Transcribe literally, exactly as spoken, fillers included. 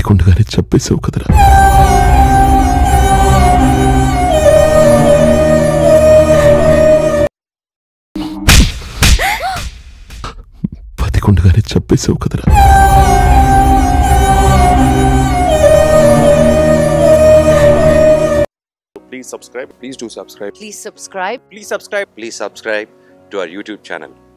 బతికుండగానే చెప్పేసావు కదరా. బతికుండగానే చెప్పేసావు కదరా. Please subscribe. Please do subscribe. Please subscribe. Please subscribe. Please subscribe to our YouTube channel.